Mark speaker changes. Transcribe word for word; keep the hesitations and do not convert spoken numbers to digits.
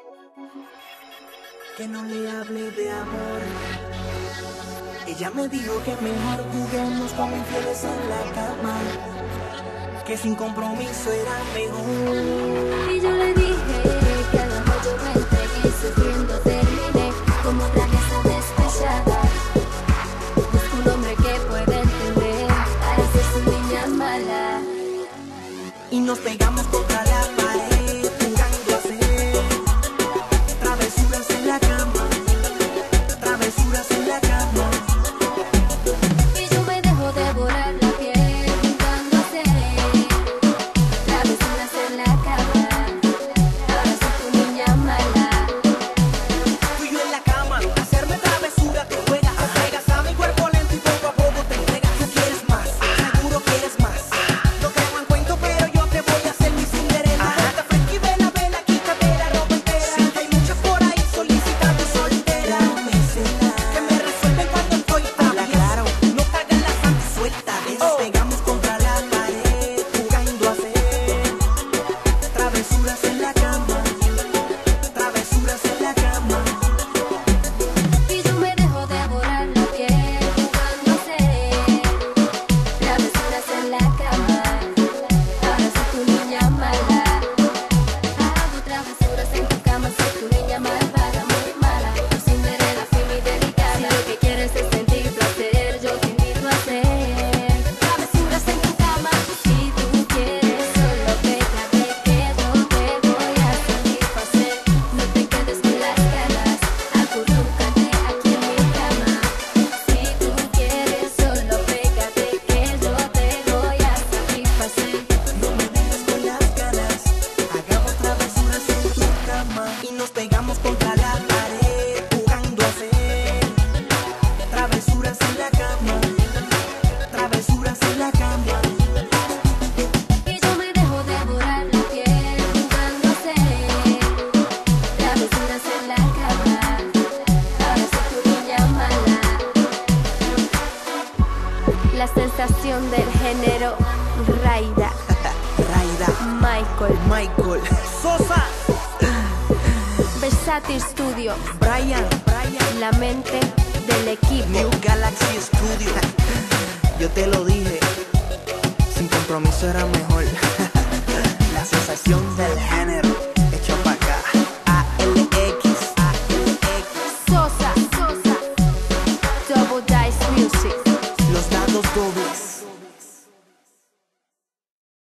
Speaker 1: Que no le hable de amor. Ella me dijo que mejor juguemos como infieles en la cama, que sin compromiso era mejor.
Speaker 2: Y yo le dije que a lo mejor yo me entregué, sufriendo terminé como otra vieja despechada. Busco un hombre que pueda entender para ser su niña mala.
Speaker 1: Y nos pegamos contra la pared, jugando a hacer travesuras en la cama, travesuras en la cama.
Speaker 2: Y yo me dejo devorar la piel, jugando a hacer travesuras en la cama. Ahora soy tu niña mala.
Speaker 1: Tú y yo en la cama, hacerme travesura, te juegas, te pegas a mi cuerpo lento y poco a poco te entregas. Tú quieres más, seguro quieres más. No creo en cuento, pero yo te voy a hacer mi Cinderella. Esta fresca y vela, vela, quítate la ropa entera. Sí, que hay muchas por ahí solicitando soltera. Que me resuelven cuando estoy habla claro, no cagan la santa suelta. Nos pegamos contra la pared, jugando a hacer travesuras en la cama, travesuras en la cama.
Speaker 2: Y yo me dejo devorar la piel, jugando a hacer travesuras en la cama. Ahora soy tu niña mala. Hago travesuras en tu cama, soy tu niña malvada, muy mala. Tu Cinderella, fina y delicada. Si lo que quieres es sentir placer, yo te invito a hacer travesuras en tu cama. Si tú quieres, solo pégate que yo te voy a satisfacer. No te quedes con las ganas, acurrúcate aquí en mi cama. Si tú quieres, solo pégate que yo te voy a satisfacer.
Speaker 1: No me dejes con las ganas, hagamos travesuras en tu cama. Y nos pegamos contra la pared, jugando a hacer travesuras en la cama, travesuras en la cama.
Speaker 2: Y yo me dejo devorar la piel, jugando a hacer travesuras en la cama. Ahora soy tu niña mala. La sensación del género Raida,
Speaker 1: Raida,
Speaker 2: Michael,
Speaker 1: Michael, Sosa,
Speaker 2: Versatil Studio,
Speaker 1: Brian, Brian,
Speaker 2: la mente del equipo.
Speaker 1: New Galaxy Studio. Yo te lo dije, sin compromiso era mejor.